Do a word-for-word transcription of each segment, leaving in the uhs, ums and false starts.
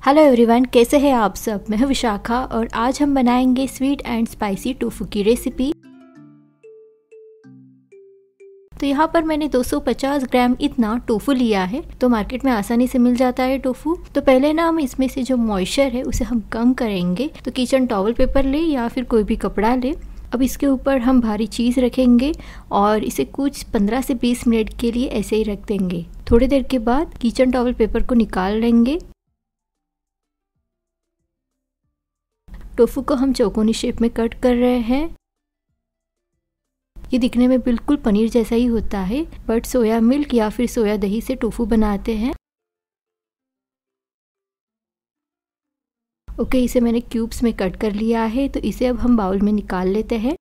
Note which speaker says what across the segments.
Speaker 1: Hello everyone, कैसे हैं आप सब। मैं हूं विशाखा और आज हम बनाएंगे स्वीट एंड स्पाइसी टोफू की रेसिपी। तो यहाँ पर मैंने दो सौ पचास ग्राम इतना टोफू लिया है। तो मार्केट में आसानी से मिल जाता है टोफू। तो पहले ना हम इसमें से जो मॉइस्चर है उसे हम कम करेंगे। तो किचन टॉवल पेपर ले या फिर कोई भी कपड़ा ले। अब इसके ऊपर हम भारी चीज़ रखेंगे और इसे कुछ पंद्रह से बीस मिनट के लिए ऐसे ही रख देंगे। थोड़ी देर के बाद किचन टॉवल पेपर को निकाल लेंगे। टोफू को हम चौकोनी शेप में कट कर रहे हैं। ये दिखने में बिल्कुल पनीर जैसा ही होता है, बट सोया मिल्क या फिर सोया दही से टोफू बनाते हैं। ओके, इसे मैंने क्यूब्स में कट कर लिया है। तो इसे अब हम बाउल में निकाल लेते हैं।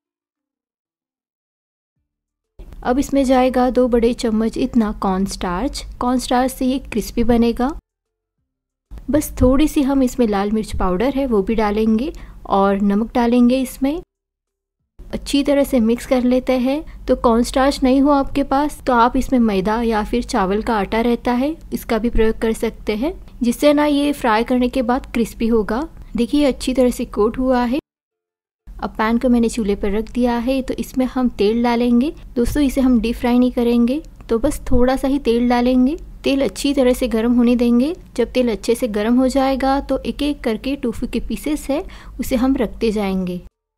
Speaker 1: अब इसमें जाएगा दो बड़े चम्मच इतना कॉर्न स्टार्च। कॉर्न स्टार्च से ये क्रिस्पी बनेगा। बस थोड़ी सी हम इसमें लाल मिर्च पाउडर है वो भी डालेंगे और नमक डालेंगे। इसमें अच्छी तरह से मिक्स कर लेते हैं। तो कॉर्न स्टार्च नहीं हो आपके पास तो आप इसमें मैदा या फिर चावल का आटा रहता है, इसका भी प्रयोग कर सकते हैं, जिससे ना ये फ्राई करने के बाद क्रिस्पी होगा। देखिए अच्छी तरह से कोट हुआ है। अब पैन को मैंने चूल्हे पर रख दिया है। तो इसमें हम तेल डालेंगे। दोस्तों इसे हम डीप फ्राई नहीं करेंगे, तो बस थोड़ा सा ही तेल डालेंगे। तेल अच्छी तरह से गर्म होने देंगे। जब तेल अच्छे से गर्म हो जाएगा तो एक एक करके टोफू के पीसेस है उसे हम रखते जाएंगे।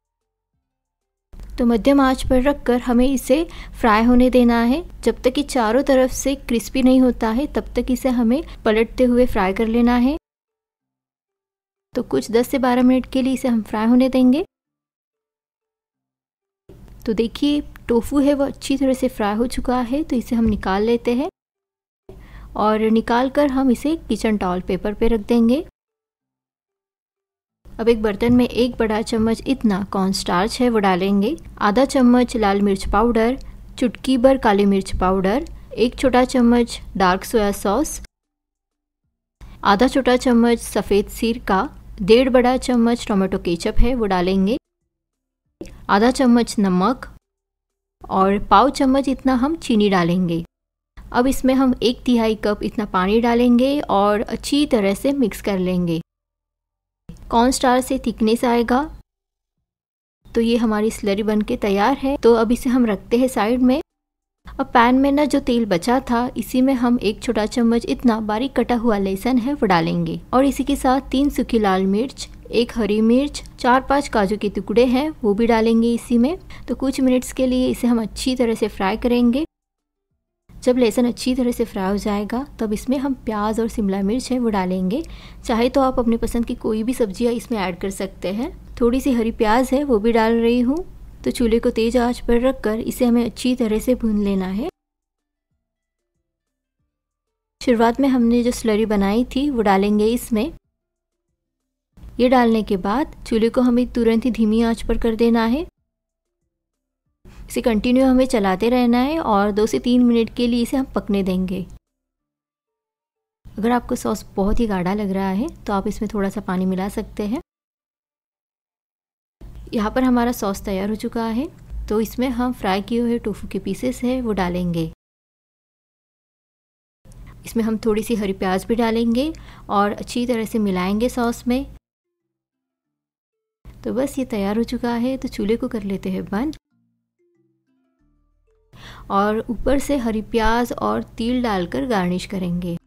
Speaker 1: तो मध्यम आंच पर रखकर हमें इसे फ्राई होने देना है। जब तक कि चारों तरफ से क्रिस्पी नहीं होता है तब तक इसे हमें पलटते हुए फ्राई कर लेना है। तो कुछ दस से बारह मिनट के लिए इसे हम फ्राई होने देंगे। तो देखिए टोफू है वो अच्छी तरह से फ्राई हो चुका है। तो इसे हम निकाल लेते हैं और निकाल कर हम इसे किचन टॉवल पेपर पे रख देंगे। अब एक बर्तन में एक बड़ा चम्मच इतना कॉर्न स्टार्च है वो डालेंगे। आधा चम्मच लाल मिर्च पाउडर, चुटकी भर काली मिर्च पाउडर, एक छोटा चम्मच डार्क सोया सॉस, आधा छोटा चम्मच सफ़ेद सिरका, डेढ़ बड़ा चम्मच टोमेटो केचप है वो डालेंगे, आधा चम्मच नमक और पाव चम्मच इतना हम चीनी डालेंगे। अब इसमें हम एक तिहाई कप इतना पानी डालेंगे और अच्छी तरह से मिक्स कर लेंगे। कॉर्न स्टार्च से थिकनेस आएगा। तो ये हमारी स्लरी बन के तैयार है। तो अब इसे हम रखते हैं साइड में। अब पैन में ना जो तेल बचा था इसी में हम एक छोटा चम्मच इतना बारीक कटा हुआ लहसुन है वो डालेंगे और इसी के साथ तीन सूखी लाल मिर्च, एक हरी मिर्च, चार पांच काजू के टुकड़े हैं वो भी डालेंगे इसी में। तो कुछ मिनट्स के लिए इसे हम अच्छी तरह से फ्राई करेंगे। जब लहसुन अच्छी तरह से फ्राई हो जाएगा तब इसमें हम प्याज और शिमला मिर्च है वो डालेंगे। चाहे तो आप अपनी पसंद की कोई भी सब्जियां इसमें ऐड कर सकते हैं। थोड़ी सी हरी प्याज है वो भी डाल रही हूँ। तो चूल्हे को तेज आंच पर रखकर इसे हमें अच्छी तरह से भून लेना है। शुरुआत में हमने जो स्लरी बनाई थी वो डालेंगे इसमें। ये डालने के बाद चूल्हे को हमें तुरंत ही धीमी आंच पर कर देना है। इसे कंटिन्यू हमें चलाते रहना है और दो से तीन मिनट के लिए इसे हम पकने देंगे। अगर आपको सॉस बहुत ही गाढ़ा लग रहा है तो आप इसमें थोड़ा सा पानी मिला सकते हैं। यहाँ पर हमारा सॉस तैयार हो चुका है। तो इसमें हम फ्राई किए हुए टोफू के पीसेस है वो डालेंगे। इसमें हम थोड़ी सी हरी प्याज भी डालेंगे और अच्छी तरह से मिलाएंगे सॉस में। तो बस ये तैयार हो चुका है। तो चूल्हे को कर लेते हैं बंद और ऊपर से हरी प्याज और तिल डालकर गार्निश करेंगे।